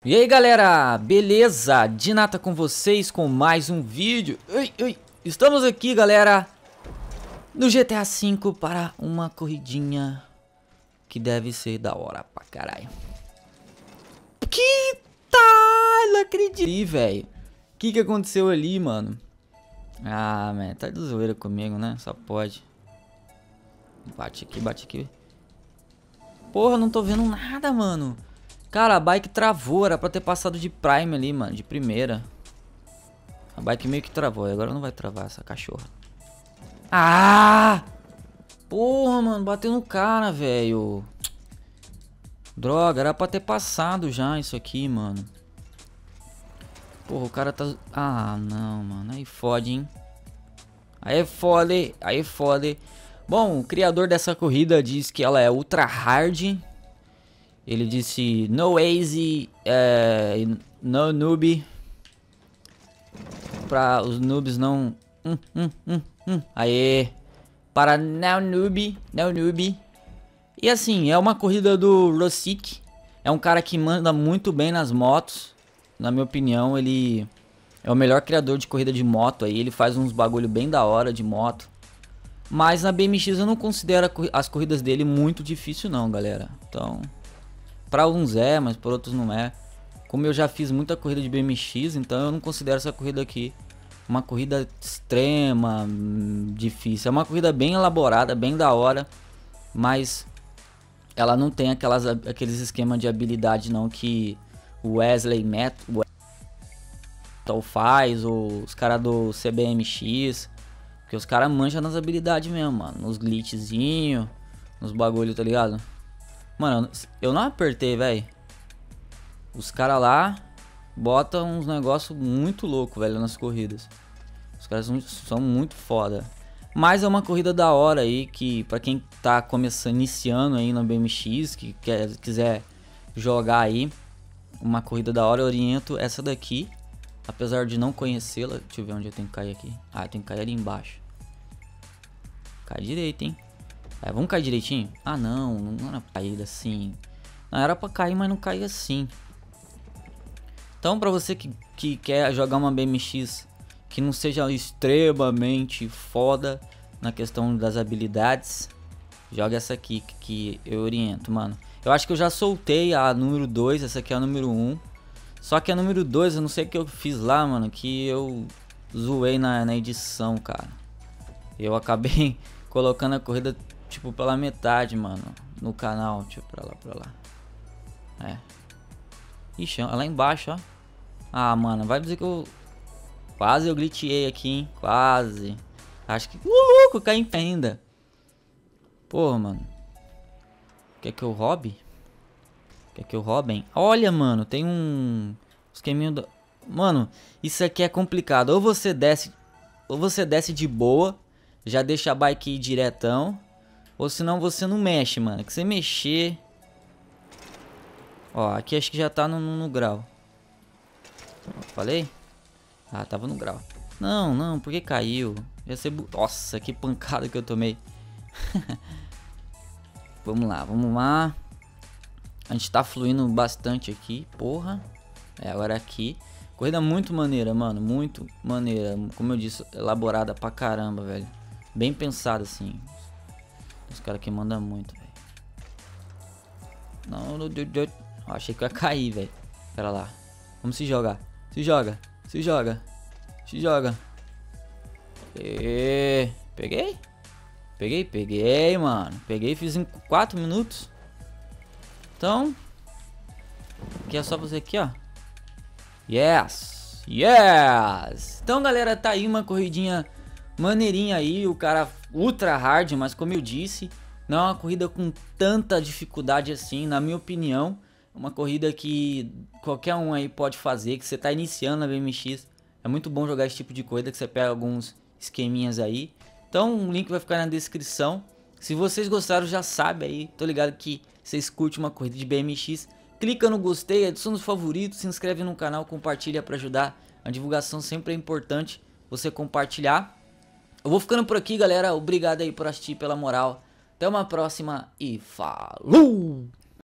E aí galera, beleza? Dinata com vocês com mais um vídeo. Estamos aqui galera no GTA V para uma corridinha que deve ser da hora pra caralho. Que tá, não acredito, velho. O que aconteceu ali, mano? Ah, man, tá de zoeira comigo, né? Só pode. Bate aqui, bate aqui. Porra, não tô vendo nada, mano. Cara, a bike travou, era pra ter passado de Prime ali, mano, de primeira. A bike meio que travou, agora não vai travar essa cachorra. Ah! Porra, mano, bateu no cara, velho. Droga, era pra ter passado já isso aqui, mano. Porra, o cara tá... Ah, não, mano, aí fode, hein. Aí fode, aí fode. Bom, o criador dessa corrida diz que ela é ultra hard. Ele disse no easy, no noob. Pra os noobs não... Aê. Para não noob, não noob. E assim, é uma corrida do Rosic. É um cara que manda muito bem nas motos. Na minha opinião, ele é o melhor criador de corrida de moto aí. Ele faz uns bagulho bem da hora de moto. Mas na BMX eu não considero as corridas dele muito difícil não, galera. Então... Pra uns é, mas por outros não é. Como eu já fiz muita corrida de BMX, então eu não considero essa corrida aqui uma corrida extrema, difícil. É uma corrida bem elaborada, bem da hora, mas ela não tem aqueles esquemas de habilidade não que o Wesley Metal faz, ou os caras do CBMX, porque os caras manjam nas habilidades mesmo, mano, nos glitchzinhos, nos bagulho, tá ligado? Mano, eu não apertei, velho. Os caras lá botam uns negócios muito louco, velho, nas corridas. Os caras são muito foda. Mas é uma corrida da hora aí, que pra quem tá começando, iniciando aí no BMX, que quiser jogar aí, uma corrida da hora, eu oriento essa daqui. Apesar de não conhecê-la. Deixa eu ver onde eu tenho que cair aqui. Ah, tem que cair ali embaixo. Cai direito, hein. Vamos cair direitinho? Ah, não era pra cair assim. Não, era pra cair, mas não cair assim. Então, pra você que quer jogar uma BMX que não seja extremamente foda na questão das habilidades, joga essa aqui que eu oriento, mano. Eu acho que eu já soltei a número 2, essa aqui é a número 1. Só que a número 2, eu não sei o que eu fiz lá, mano, que eu zoei na edição, cara. Eu acabei colocando a corrida... Tipo, pela metade, mano. No canal. Deixa eu pra lá. Ixi, lá embaixo, ó. Ah, mano, vai dizer que eu... Quase eu glitchei aqui, hein. Quase. Acho que... louco, caí em pé ainda. Porra, mano. Quer que eu roube? Quer que eu roubem? Olha, mano, tem um... esqueminho do... Mano, isso aqui é complicado. Ou você desce de boa. Já deixa a bike ir diretão. Ou senão você não mexe, mano. Que você mexer... Ó, aqui acho que já tá no grau. Falei? Ah, tava no grau. Não, porque caiu. Ia ser... Nossa, que pancada que eu tomei. Vamos lá. A gente tá fluindo bastante aqui, porra. Agora aqui. Corrida muito maneira, mano. Muito maneira. Como eu disse, elaborada pra caramba, velho. Bem pensada, assim. Os caras que mandam muito, velho. Não, achei que eu ia cair, velho. Pera lá. Vamos se jogar. Se joga. Peguei? Peguei, mano. Peguei, fiz em 4 minutos. Então, aqui é só fazer aqui, ó. Yes. Então, galera, tá aí uma corridinha maneirinha aí, o cara ultra hard, mas como eu disse, não é uma corrida com tanta dificuldade assim, na minha opinião. Uma corrida que qualquer um aí pode fazer, que você tá iniciando na BMX. É muito bom jogar esse tipo de corrida, que você pega alguns esqueminhas aí. Então o link vai ficar na descrição. Se vocês gostaram, já sabe aí, tô ligado que vocês curtem uma corrida de BMX. Clica no gostei, adiciona os favoritos, se inscreve no canal, compartilha para ajudar. A divulgação sempre é importante você compartilhar. Eu vou ficando por aqui, galera. Obrigado aí por assistir, pela moral. Até uma próxima e falou!